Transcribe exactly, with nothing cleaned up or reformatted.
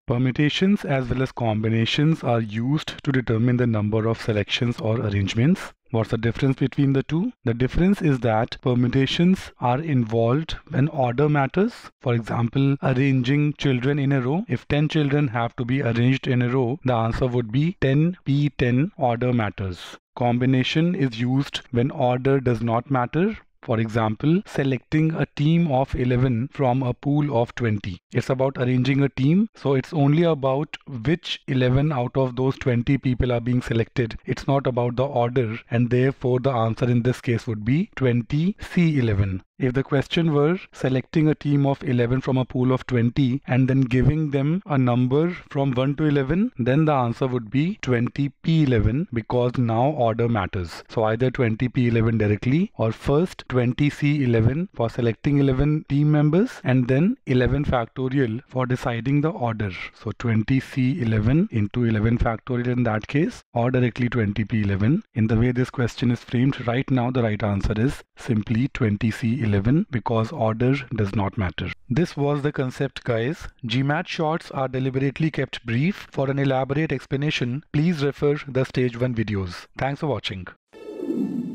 Permutations as well as combinations are used to determine the number of selections or arrangements. What's the difference between the two? The difference is that permutations are involved when order matters. For example, arranging children in a row. If ten children have to be arranged in a row, the answer would be ten P ten, order matters. Combination is used when order does not matter. For example, selecting a team of eleven from a pool of twenty. It's about arranging a team, so it's only about which eleven out of those twenty people are being selected. It's not about the order, and therefore the answer in this case would be twenty C eleven. If the question were selecting a team of eleven from a pool of twenty and then giving them a number from one to eleven, then the answer would be twenty P eleven, because now order matters. So either twenty P eleven directly, or first twenty C eleven for selecting eleven team members and then eleven factorial for deciding the order. So twenty C eleven into eleven factorial in that case, or directly twenty P eleven. In the way this question is framed right now, the right answer is simply twenty C eleven, because order does not matter. This was the concept, guys. G MAT shorts are deliberately kept brief. For an elaborate explanation, please refer the stage one videos. Thanks for watching.